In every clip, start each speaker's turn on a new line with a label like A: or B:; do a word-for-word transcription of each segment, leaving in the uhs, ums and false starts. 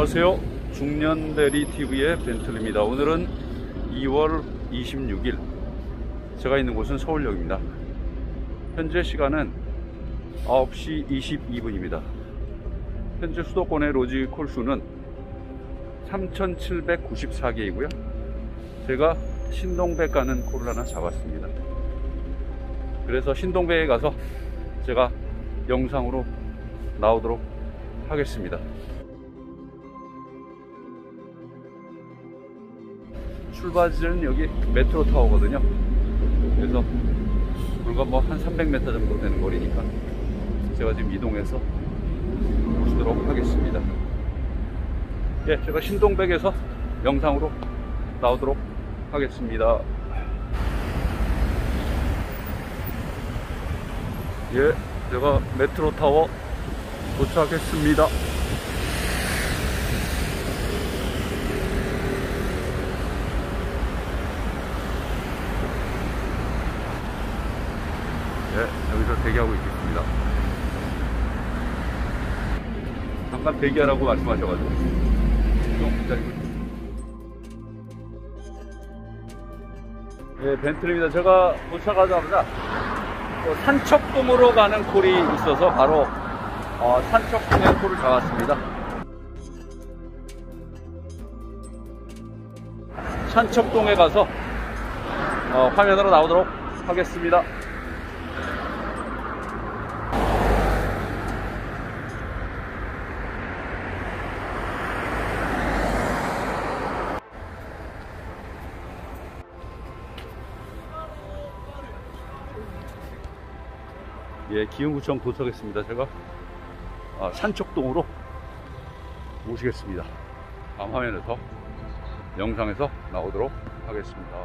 A: 안녕하세요. 중년대리티비의 벤틀리입니다. 오늘은 이월 이십육일, 제가 있는 곳은 서울역입니다. 현재 시간은 아홉 시 이십이 분입니다. 현재 수도권의 로지 콜수는 삼천칠백구십사 개이고요 제가 신동백 가는 콜을 하나 잡았습니다. 그래서 신동백에 가서 제가 영상으로 나오도록 하겠습니다. 출발지는 여기 메트로 타워거든요. 그래서 불과 뭐 한 삼백 미터 정도 되는 거리니까 제가 지금 이동해서 모시도록 하겠습니다. 예, 제가 신동백에서 영상으로 나오도록 하겠습니다. 예, 제가 메트로 타워 도착했습니다. 네, 여기서 대기하고 있겠습니다. 잠깐 대기하라고 말씀하셔가지고 좀 기다리고 있습니다. 네, 벤틀리입니다. 제가 도착하자마자 산척동으로 가는 콜이 있어서 바로 어, 산척동에 콜을 잡았습니다. 산척동에 가서 어, 화면으로 나오도록 하겠습니다. 예, 기흥구청 도착했습니다. 제가 아, 산척동으로 모시겠습니다. 다음 화면에서 영상에서 나오도록 하겠습니다.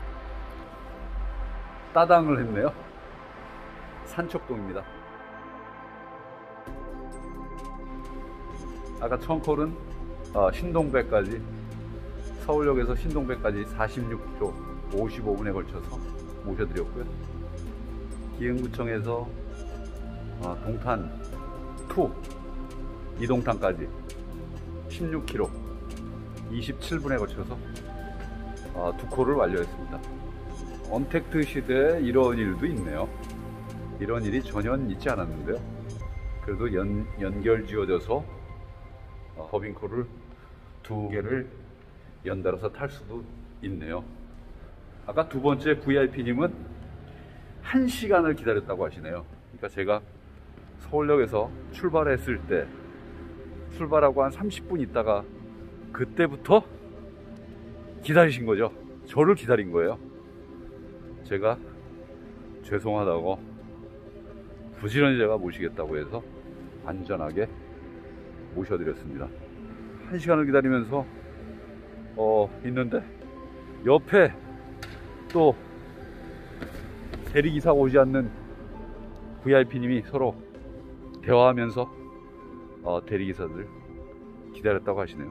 A: 따당을 했네요. 산척동입니다. 아까 처음 콜은 어, 신동백까지, 서울역에서 신동백까지 사십육 킬로미터 오십오 분에 걸쳐서 모셔드렸고요. 기흥구청에서 어, 동탄 이, 이동탄까지 십육 킬로미터 이십칠 분에 걸쳐서 어, 두 콜을 완료했습니다. 언택트 시대에 이런 일도 있네요. 이런 일이 전혀 있지 않았는데요. 그래도 연, 연결 지어져서 어, 법인콜을 두 개를 연달아서 탈 수도 있네요. 아까 두 번째 브이아이피님은 한 시간을 기다렸다고 하시네요. 그러니까 제가 서울역에서 출발했을 때, 출발하고 한 삼십 분 있다가 그때부터 기다리신 거죠. 저를 기다린 거예요. 제가 죄송하다고 부지런히 제가 모시겠다고 해서 안전하게 모셔드렸습니다. 한 시간을 기다리면서 어 있는데 옆에 또 대리기사가 오지 않는 브이아이피님이 서로 대화하면서 어, 대리기사들 기다렸다고 하시네요.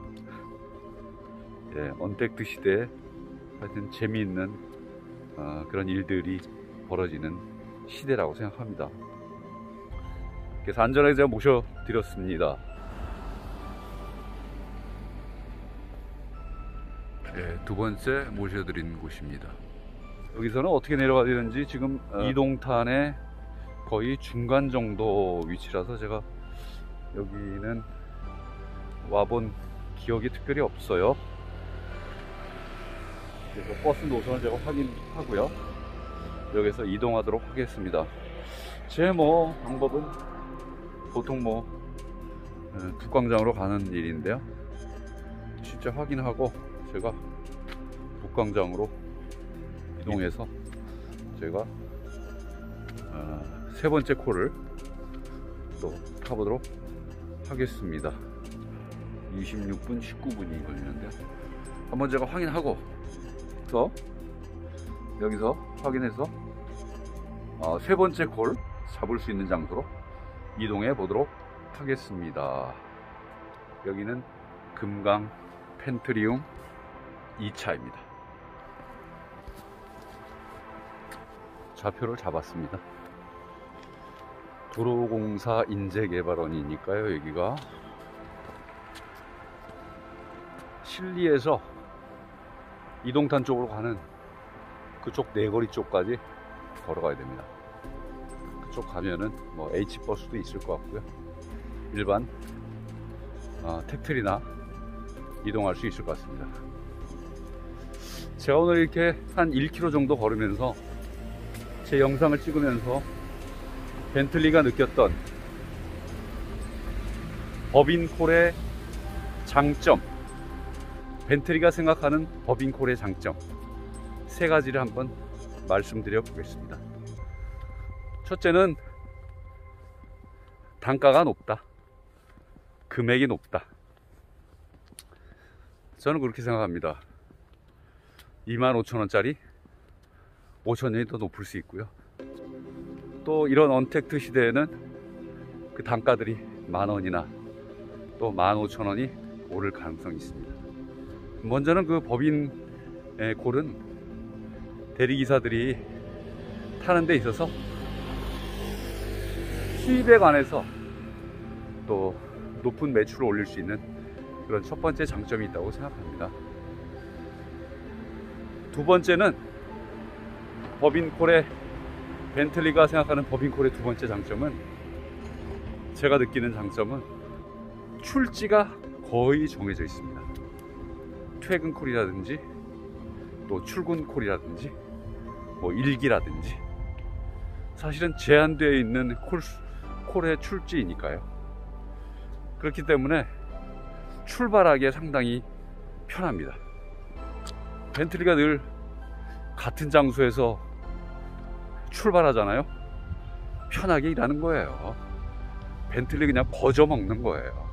A: 예, 언택트 시대에 하여튼 재미있는 어, 그런 일들이 벌어지는 시대라고 생각합니다. 그래서 안전하게 제가 모셔드렸습니다. 예, 두 번째 모셔드린 곳입니다. 여기서는 어떻게 내려가야 되는지 지금 어. 이동탄의 거의 중간 정도 위치라서 제가 여기는 와본 기억이 특별히 없어요. 그래서 버스 노선을 제가 확인하고요, 여기서 이동하도록 하겠습니다. 제 뭐 방법은 보통 뭐 북광장으로 가는 일인데요, 진짜 확인하고 제가 북광장으로 이동해서 제가 어, 세 번째 콜을 또 타보도록 하겠습니다. 이십육 분 십구 분이 걸리는데요, 한번 제가 확인하고 또 여기서 확인해서 어, 세 번째 콜 잡을 수 있는 장소로 이동해 보도록 하겠습니다. 여기는 금강 펜트리움 이 차입니다. 좌표를 잡았습니다. 도로공사 인재개발원이니까요, 여기가. 실리에서 이동탄 쪽으로 가는 그쪽 내거리 쪽까지 걸어가야 됩니다. 그쪽 가면은 뭐 H버스도 있을 것 같고요. 일반 어, 택트리나 이동할 수 있을 것 같습니다. 제가 오늘 이렇게 한 일 킬로미터 정도 걸으면서 제 영상을 찍으면서 벤틀리가 느꼈던 법인콜의 장점, 벤틀리가 생각하는 법인콜의 장점 세 가지를 한번 말씀드려 보겠습니다. 첫째는 단가가 높다. 금액이 높다. 저는 그렇게 생각합니다. 이만 오천 원짜리 오천 원이 더 높을 수 있고요. 또 이런 언택트 시대에는 그 단가들이 만 원이나 또 만 오천 원이 오를 가능성이 있습니다. 먼저는 그 법인 콜은 대리기사들이 타는 데 있어서 수입에 관해서 또 높은 매출을 올릴 수 있는 그런 첫 번째 장점이 있다고 생각합니다. 두 번째는 법인콜의 벤틀리가 생각하는 법인콜의 두 번째 장점은, 제가 느끼는 장점은 출지가 거의 정해져 있습니다. 퇴근콜이라든지 또 출근콜이라든지 뭐 일기라든지 사실은 제한되어 있는 콜, 콜의 출지이니까요. 그렇기 때문에 출발하기에 상당히 편합니다. 벤틀리가 늘 같은 장소에서 출발하잖아요. 편하게 일하는 거예요. 벤틀리 그냥 거저 먹는 거예요.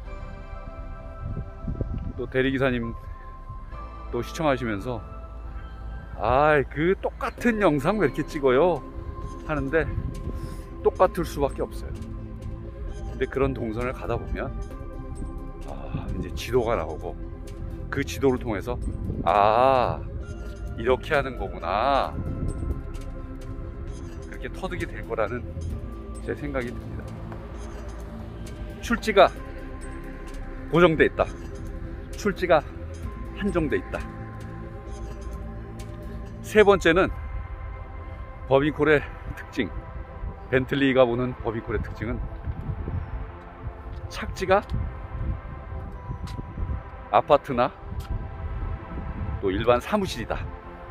A: 또 대리기사님 또 시청하시면서 아이 그 똑같은 영상 왜 이렇게 찍어요 하는데 똑같을 수밖에 없어요. 근데 그런 동선을 가다 보면 아 이제 지도가 나오고 그 지도를 통해서 아 이렇게 하는 거구나, 그렇게 터득이 될 거라는 제 생각이 듭니다. 출지가 고정돼 있다. 출지가 한정돼 있다. 세 번째는 법인콜의 특징, 벤틀리가 보는 법인콜의 특징은 착지가 아파트나 또 일반 사무실이다.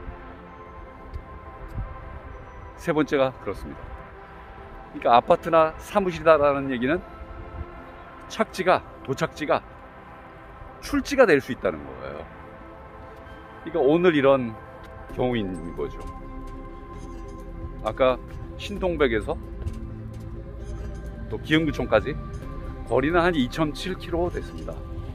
A: 세 번째가 그렇습니다. 그러니까 아파트나 사무실이다라는 얘기는 착지가, 도착지가 출지가 될 수 있다는 거예요. 그러니까 오늘 이런 경우인 거죠. 아까 신동백에서 또 기흥구청까지 거리는 한 이 점 칠 킬로미터 됐습니다.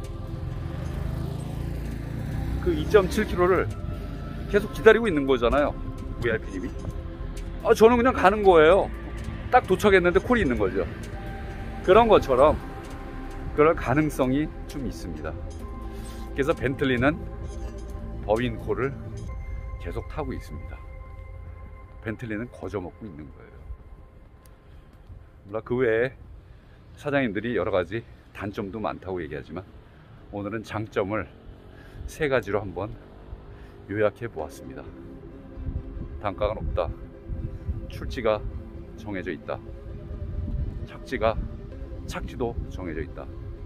A: 그 이 점 칠 킬로미터를 계속 기다리고 있는 거잖아요, 브이아이피님이. 아, 저는 그냥 가는 거예요. 딱 도착했는데 콜이 있는 거죠. 그런 것처럼 그럴 가능성이 좀 있습니다. 그래서 벤틀리는 법인 콜을 계속 타고 있습니다. 벤틀리는 거저 먹고 있는 거예요. 물론 그 외에 사장님들이 여러 가지 단점도 많다고 얘기하지만 오늘은 장점을 세 가지로 한번 요약해 보았습니다. 단가가 높다. 출지가 정해져 있다. 착지가 착지도 정해져 있다.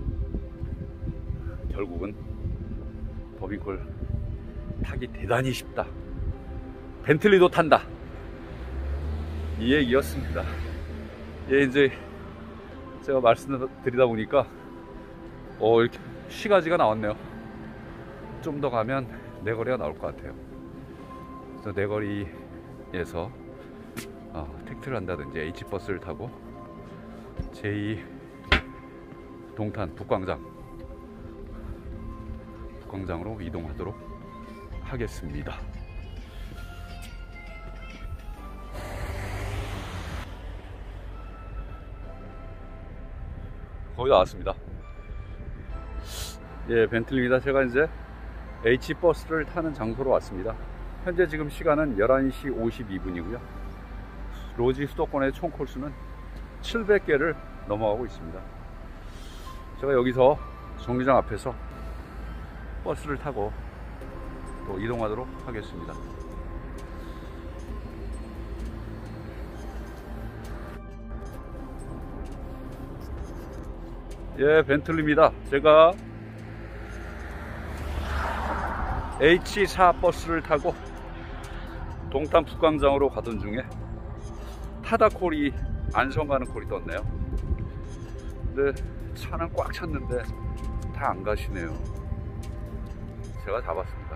A: 결국은 법인콜 타기 대단히 쉽다. 벤틀리도 탄다. 이 얘기였습니다. 예, 이제 제가 말씀드리다 보니까 어, 이렇게 시가지가 나왔네요. 좀 더 가면 내거리가 나올 것 같아요. 그래서 내거리에서 어, 택트를 한다든지 H버스를 타고 제이 동탄 북광장 북광장으로 이동하도록 하겠습니다. 거의 나왔습니다. 예, 벤틀리입니다. 제가 이제 H버스를 타는 장소로 왔습니다. 현재 지금 시간은 열한 시 오십이 분이고요 로지 수도권의 총 콜수는 칠백 개를 넘어가고 있습니다. 제가 여기서 정류장 앞에서 버스를 타고 또 이동하도록 하겠습니다. 예, 벤틀리입니다. 제가 에이치 사 버스를 타고 동탄 북광장으로 가던 중에 타다 콜이 안성 가는 콜이 떴네요. 근데 차는 꽉 찼는데 다 안 가시네요. 제가 잡았습니다.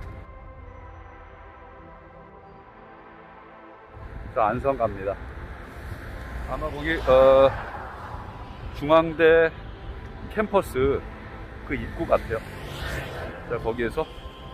A: 자, 안성 갑니다. 아마 거기 어, 중앙대 캠퍼스 그 입구 같아요. 자, 거기에서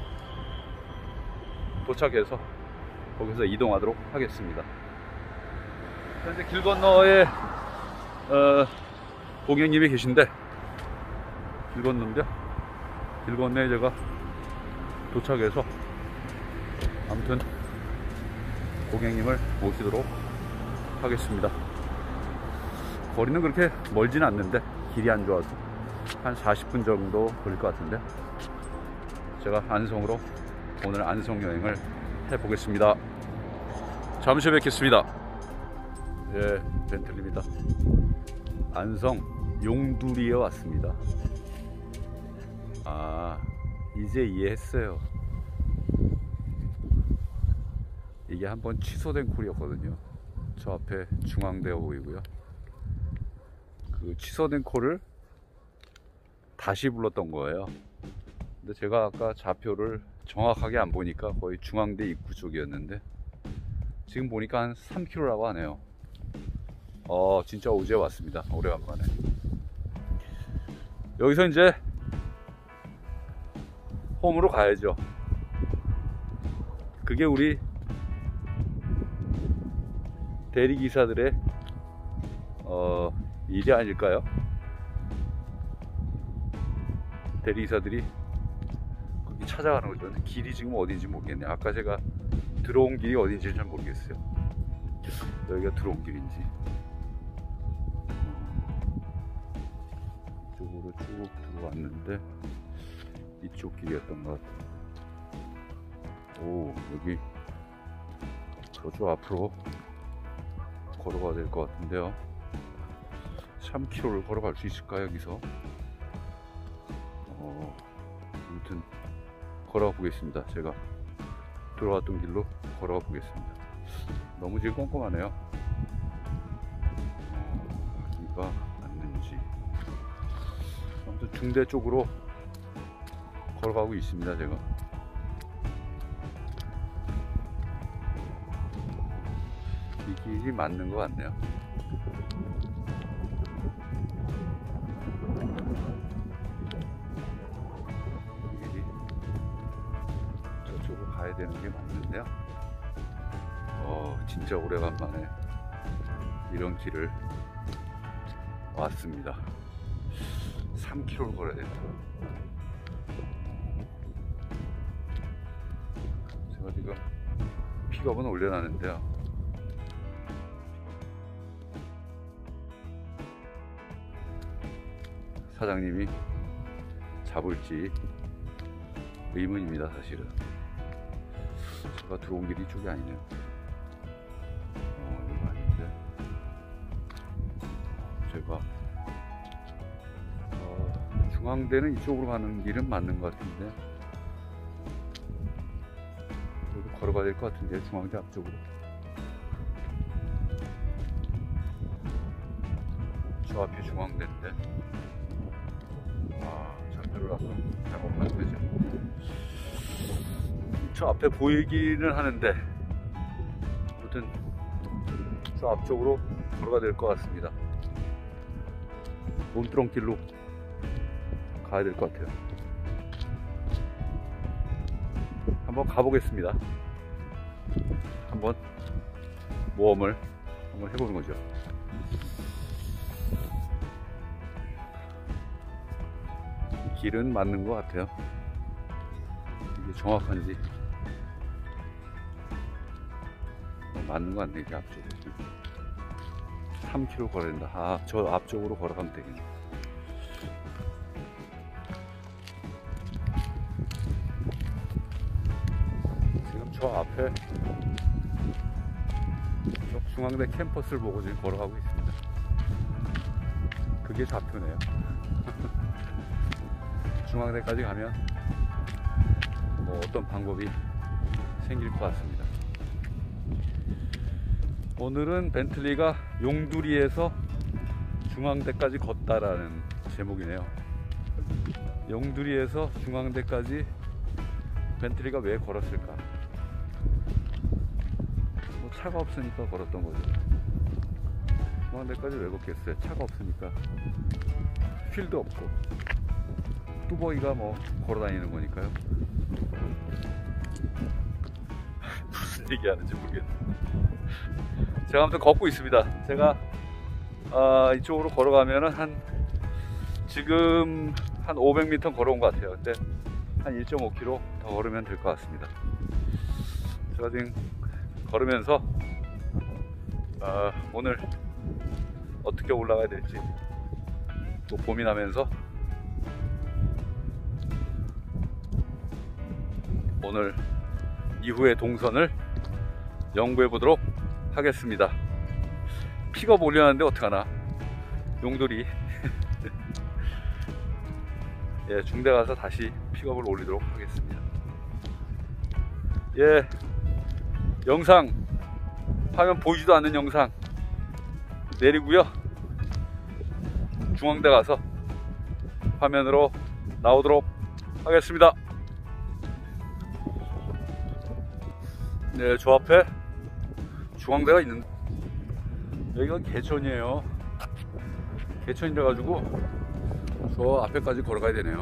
A: 도착해서 거기서 이동하도록 하겠습니다. 현재 길 건너에 어, 고객님이 계신데, 길 건너인데 길 건너에 제가 도착해서 아무튼 고객님을 모시도록 하겠습니다. 거리는 그렇게 멀진 않는데 길이 안 좋아서 한 사십 분 정도 걸릴 것 같은데, 제가 안성으로 오늘 안성 여행을 해보겠습니다. 잠시 후에 뵙겠습니다. 예, 벤틀리입니다. 안성 용두리에 왔습니다. 아, 이제 이해했어요. 이게 한번 취소된 콜이었거든요. 저 앞에 중앙대가 보이고요. 그 취소된 콜을 다시 불렀던 거예요. 근데 제가 아까 좌표를 정확하게 안 보니까 거의 중앙대 입구 쪽이었는데, 지금 보니까 한 삼 킬로미터라고 하네요. 어, 진짜 어제 왔습니다. 오래간만에. 여기서 이제 홈으로 가야죠. 그게 우리 대리기사들의 어, 일이 아닐까요? 대리기사들이 거기 찾아가는 거죠. 근데 길이 지금 어딘지 모르겠네요. 아까 제가 들어온 길이 어딘지 잘 모르겠어요. 여기가 들어온 길인지. 이쪽으로 쭉 들어왔는데 이쪽 길이었던 것 같아요. 오, 여기 저쪽 앞으로 걸어가야 될 것 같은데요. 삼 킬로미터를 걸어갈 수 있을까, 여기서? 어, 아무튼 걸어가 보겠습니다. 제가 들어왔던 길로 걸어가 보겠습니다. 너무 지금 꼼꼼하네요. 어, 여기가 맞는지. 아무튼 중대 쪽으로 걸어가고 있습니다. 제가 이 길이 맞는 것 같네요. 이 길이 저쪽으로 가야 되는 게 맞는데요. 어, 진짜 오래간만에 이런 길을 왔습니다. 삼 킬로미터를 걸어야 된다. 제가 지금 픽업은 올려놨는데요. 사장님이 잡을지 의문입니다. 사실은 제가 들어온 길이 이쪽이 아니네요. 어, 이거 아닌데 제가 어, 중앙대는 이쪽으로 가는 길은 맞는 것 같은데, 여기 걸어가야 될 것 같은데, 중앙대 앞쪽으로. 저 앞이 중앙대인데, 아, 좌표를 아까 잘못 간 거죠. 저 앞에 보이기는 하는데, 아무튼 저 앞쪽으로 걸어가야 될 것 같습니다. 논두렁길로 가야 될 것 같아요. 한번 가보겠습니다. 한번 모험을 한번 해보는 거죠. 길은 맞는 것 같아요. 이게 정확한지 맞는 것 같네. 이게 앞쪽으로 삼 킬로미터 걸어야 된다. 아, 저 앞쪽으로 걸어가면 되겠네. 저 앞에 저 중앙대 캠퍼스를 보고 지금 걸어가고 있습니다. 그게 좌표네요. 중앙대까지 가면 뭐 어떤 방법이 생길 것 같습니다. 오늘은 벤틀리가 용두리에서 중앙대까지 걷다라는 제목이네요. 용두리에서 중앙대까지 벤틀리가 왜 걸었을까? 뭐 차가 없으니까 걸었던 거죠. 중앙대까지 왜 걷겠어요? 차가 없으니까. 휠도 없고 뚜벅이가 뭐 걸어다니는 거니까요. 무슨 얘기하는지 모르겠네요. 제가 아무튼 걷고 있습니다. 제가 아, 이쪽으로 걸어가면은 한 지금 한 오백 미터 걸어온 것 같아요. 근데 한 일 점 오 킬로미터 더 걸으면 될 것 같습니다. 제가 지금 걸으면서 아, 오늘 어떻게 올라가야 될지 또 고민하면서 오늘 이후의 동선을 연구해 보도록 하겠습니다. 픽업 올려놨는데 어떡하나. 용돌이 예, 중대 가서 다시 픽업을 올리도록 하겠습니다. 예, 영상 화면 보이지도 않는 영상 내리고요, 중앙대 가서 화면으로 나오도록 하겠습니다. 네, 저 앞에 중앙대가 있는, 여기가 개천이에요. 개천이라 가지고 저 앞에까지 걸어가야 되네요.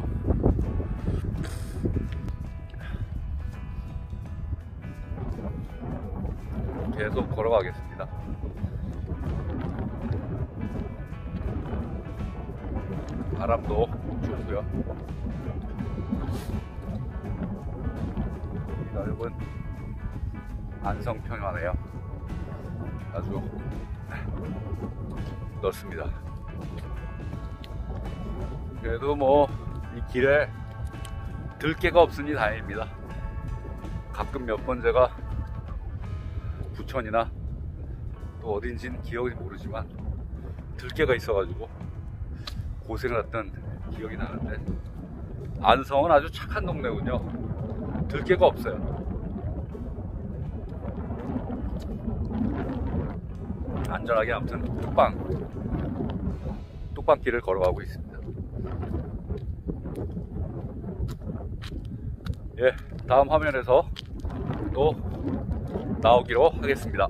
A: 계속 걸어가겠습니다. 바람도 좋고요. 이 넓은 안성평화네요. 아주 넓습니다. 그래도 뭐 이 길에 들개가 없으니 다행입니다. 가끔 몇 번 제가 부천이나 또 어딘지는 기억이 모르지만 들개가 있어가지고 고생을 했던 기억이 나는데, 안성은 아주 착한 동네군요. 들개가 없어요. 안전하게 아무튼 뚝방 뚝방길을 걸어가고 있습니다. 예, 다음 화면에서 또 나오기로 하겠습니다.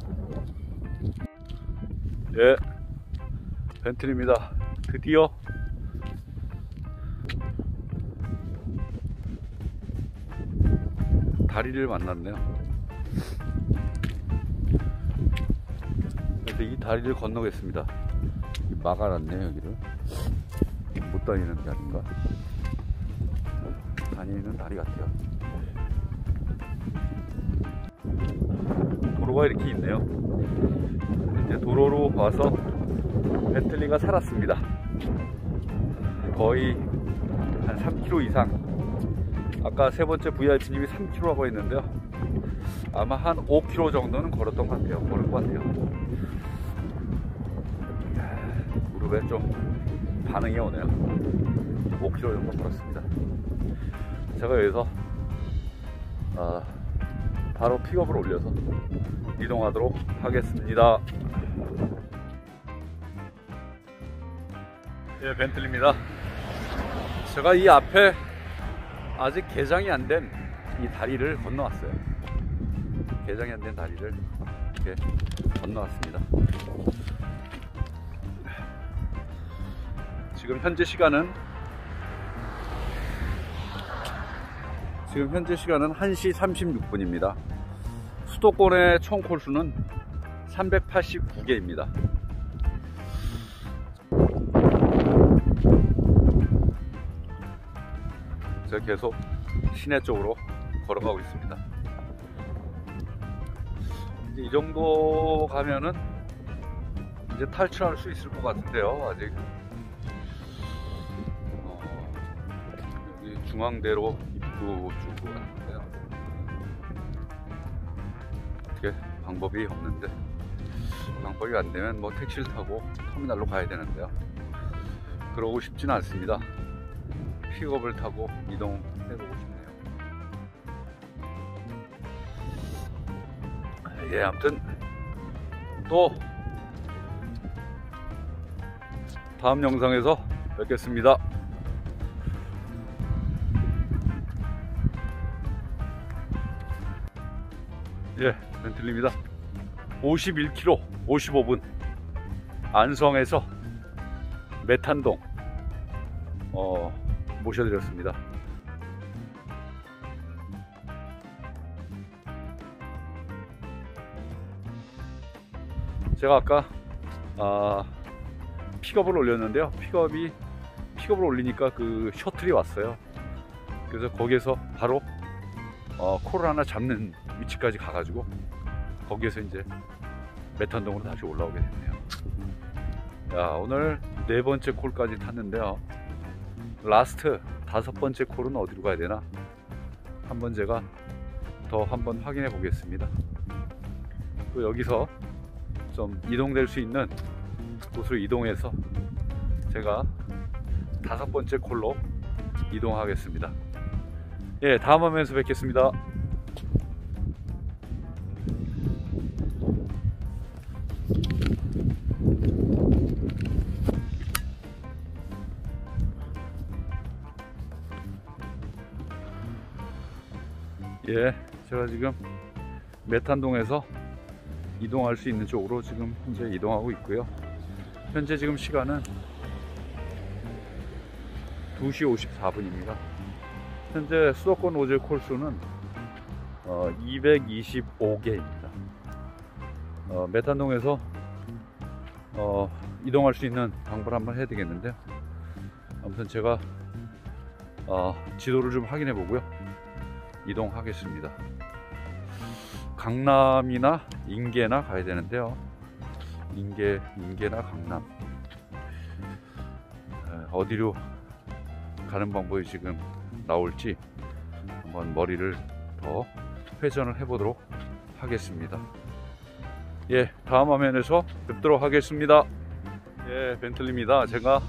A: 예, 벤틀리입니다. 드디어 다리를 만났네요. 그래서 이 다리를 건너겠습니다. 막아놨네요. 여기를 못 다니는 게 아닌가, 다니는 다리 같아요. 도로가 이렇게 있네요. 이제 도로로 와서 벤틀리가 살았습니다. 거의 한 삼 킬로미터 이상. 아까 세 번째 브이아이피님이 삼 킬로미터라고 했는데요, 아마 한 오 킬로미터 정도는 걸었던 것 같아요. 걸은 것 같아요. 무릎에 좀 반응이 오네요. 오 킬로미터 정도 걸었습니다. 제가 여기서 아, 바로 픽업을 올려서 이동하도록 하겠습니다. 예, 벤틀리입니다. 제가 이 앞에 아직 개장이 안 된 이 다리를 건너왔어요. 개장이 안 된 다리를 이렇게 건너왔습니다. 지금 현재 시간은 지금 현재 시간은 한 시 삼십육 분입니다. 수도권의 총 콜수는 삼백팔십구 개입니다. 제가 계속 시내 쪽으로 걸어가고 있습니다. 이제 이 정도 가면은 이제 탈출할 수 있을 것 같은데요. 아직 어, 여기 중앙대로 입구 쪽으로 갔는데요. 방법이 없는데, 방법이 안 되면 뭐 택시를 타고 터미널로 가야 되는데요. 그러고 싶지는 않습니다. 픽업을 타고 이동해보고 싶네요. 예, 아무튼 또 다음 영상에서 뵙겠습니다. 예, 벤틀리입니다. 오십일 킬로미터 오십오 분 안성에서 메탄동 어, 모셔드렸습니다. 제가 아까 아, 픽업을 올렸는데요. 픽업이 픽업을 올리니까 그 셔틀이 왔어요. 그래서 거기에서 바로 어, 콜을 하나 잡는 위치까지 가가지고 거기에서 이제 메탄동으로 다시 올라오게 됐네요. 야, 오늘 네 번째 콜까지 탔는데요. 라스트 다섯 번째 콜은 어디로 가야 되나 한번 제가 더 한번 확인해 보겠습니다. 또 여기서 좀 이동될 수 있는 곳으로 이동해서 제가 다섯 번째 콜로 이동하겠습니다. 예, 다음 화면에서 뵙겠습니다. 예, 제가 지금 메탄동에서 이동할 수 있는 쪽으로 지금 현재 이동하고 있고요. 현재 지금 시간은 두 시 오십사 분입니다. 현재 수도권 로제 콜수는 어, 이백이십오 개입니다. 어, 메탄동에서 어, 이동할 수 있는 방법을 한번 해야 되겠는데요. 아무튼 제가 어, 지도를 좀 확인해 보고요. 이동하겠습니다. 강남이나 인계나 가야 되는데요. 인계, 인계나 강남 어디로 가는 방법이 지금 나올지 한번 머리를 더 회전을 해 보도록 하겠습니다. 예, 다음 화면에서 뵙도록 하겠습니다. 예, 벤틀리입니다. 제가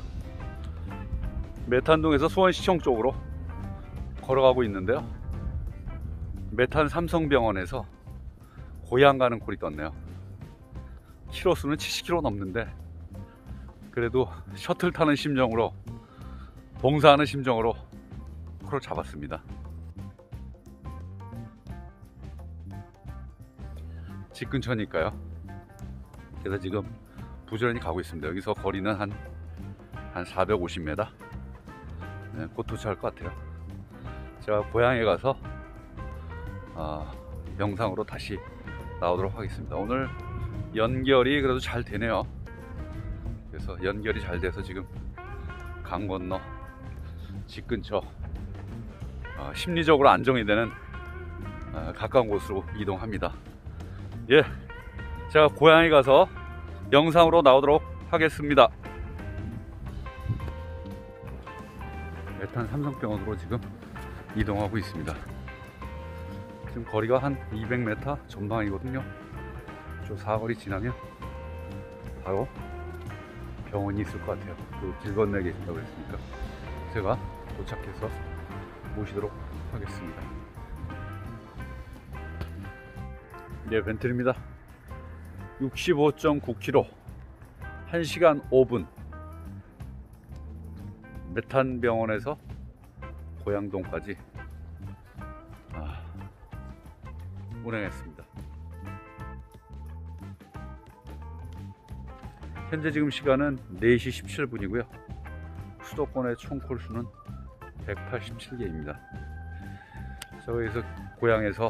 A: 메탄동에서 수원시청 쪽으로 걸어가고 있는데요. 메탄 삼성병원에서 고향 가는 콜이 떴네요. 키로수는 칠십 킬로미터 넘는데 그래도 셔틀 타는 심정으로, 봉사하는 심정으로 콜을 잡았습니다. 집 근처니까요. 그래서 지금 부지런히 가고 있습니다. 여기서 거리는 한, 한 사백오십 미터. 네, 곧 도착할 것 같아요. 제가 고향에 가서 아, 영상으로 다시 나오도록 하겠습니다. 오늘 연결이 그래도 잘 되네요. 그래서 연결이 잘 돼서 지금 강 건너 집 근처 어, 심리적으로 안정이 되는 어, 가까운 곳으로 이동합니다. 예, 제가 고향에 가서 영상으로 나오도록 하겠습니다. 메탄 삼성병원으로 지금 이동하고 있습니다. 지금 거리가 한 이백 미터 전방이거든요. 저 사거리 지나면 바로 병원이 있을 것 같아요. 그 길 건너에 계신다고 했으니까 제가 도착해서 모시도록 하겠습니다. 네, 벤틀입니다. 육십오 점 구 킬로미터 한 시간 오 분 메탄병원에서 고양동까지 아, 운행했습니다. 현재 지금 시간은 네 시 십칠 분이고요. 수도권의 총 콜수는 백팔십칠 개입니다. 저기서 고향에서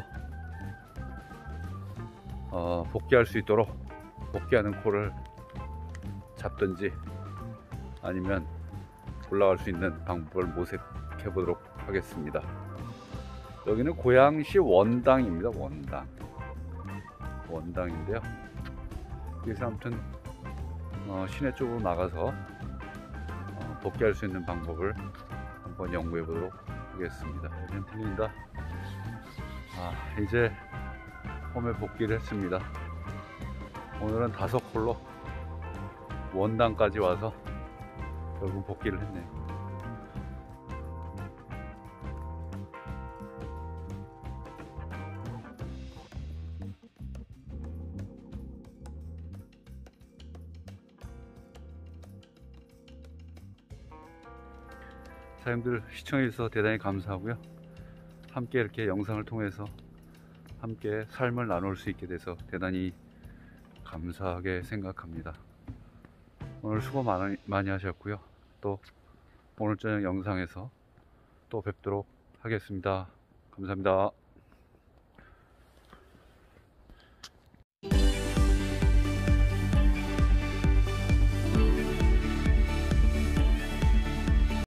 A: 어, 복귀할 수 있도록 복귀하는 콜을 잡든지 아니면 올라갈 수 있는 방법을 모색해 보도록 하겠습니다. 여기는 고양시 원당입니다. 원당 원당인데요. 그래서 아무튼 어, 시내 쪽으로 나가서 어, 복귀할 수 있는 방법을 한번 연구해 보도록 하겠습니다. 벤틀리입니다. 아, 이제 홈에 복귀를 했습니다. 오늘은 다섯 홀로 원당까지 와서 결국 복귀를 했네요. 사장님들 시청해 주셔서 대단히 감사하고요. 함께 이렇게 영상을 통해서 함께 삶을 나눌 수 있게 돼서 대단히 감사하게 생각합니다. 오늘 수고 많이, 많이 하셨고요. 또 오늘 저녁 영상에서 또 뵙도록 하겠습니다. 감사합니다.